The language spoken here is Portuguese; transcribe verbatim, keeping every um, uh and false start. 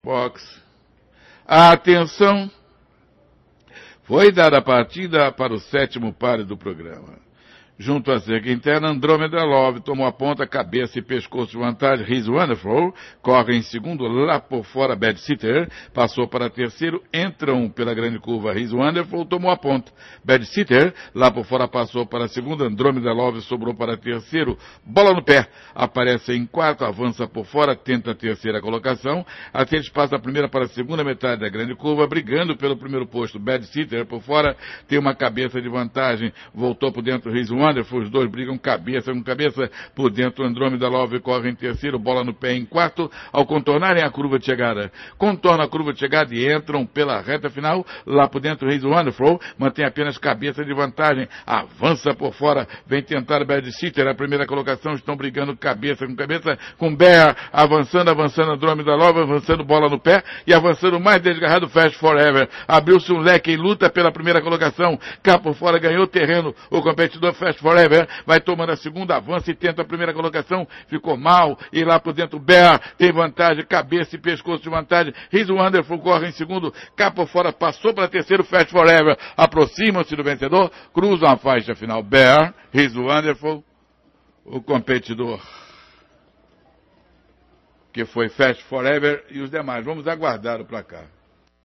Box. Atenção! Foi dada a partida para o sétimo páreo do programa. Junto à cerca interna, Andrômeda Love tomou a ponta, cabeça e pescoço de vantagem. He's Wonderful corre em segundo, lá por fora Bad Sitter, passou para terceiro, entram pela grande curva. He's Wonderful tomou a ponta. Bad Sitter, lá por fora passou para segundo, Andrômeda Love sobrou para terceiro, bola no pé, aparece em quarto, avança por fora, tenta a terceira colocação, até eles passam a primeira para a segunda metade da grande curva, brigando pelo primeiro posto. Bad Sitter por fora, tem uma cabeça de vantagem, voltou por dentro He's Wonderful. Os dois brigam cabeça com cabeça por dentro. Andrômeda Love corre em terceiro, bola no pé em quarto, ao contornarem a curva de chegada. Contornam a curva de chegada e entram pela reta final, lá por dentro He's Wonderful, mantém apenas cabeça de vantagem, avança por fora, vem tentar Bad Sitter, a primeira colocação, estão brigando cabeça com cabeça, com Bear avançando, avançando Andrômeda Love, avançando bola no pé e avançando mais desgarrado Fast Forever. Abriu-se um leque em luta pela primeira colocação, cá por fora ganhou terreno o competidor Fast Forever, vai tomando a segunda, avança e tenta a primeira colocação, ficou mal, e lá por dentro Bear tem vantagem, cabeça e pescoço de vantagem. He's Wonderful corre em segundo, cá por fora passou para terceiro Fast Forever, aproximam-se do vencedor, cruzam a faixa final. Bear, He's Wonderful, o competidor que foi Fast Forever e os demais. Vamos aguardar o placar.